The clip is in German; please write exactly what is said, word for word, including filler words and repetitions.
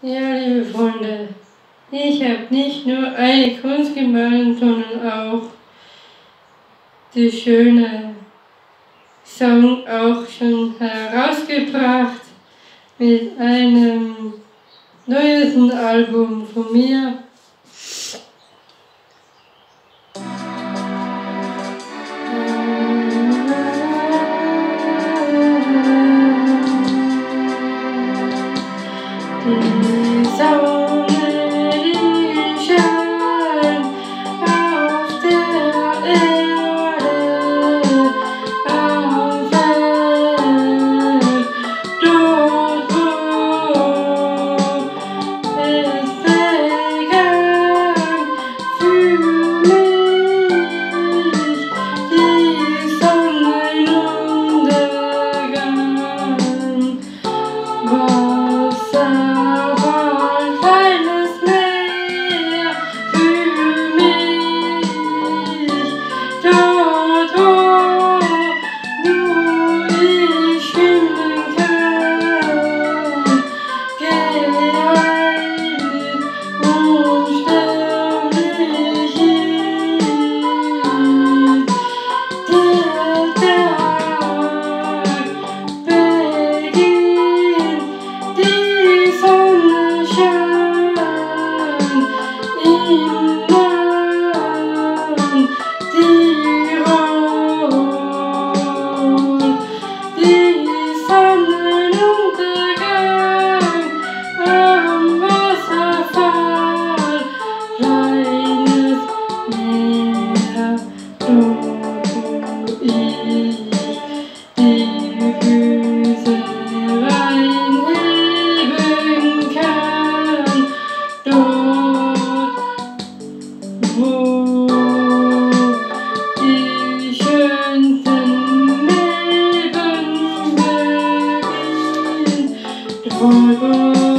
Ja, liebe Freunde, ich habe nicht nur eine Kunst gemalt, sondern auch die schöne Song auch schon herausgebracht mit einem neuesten Album von mir. Die Sonne, die scheint auf der Erde, am Feld, dort wo es begann, für mich die Sonnenuntergang. Oh,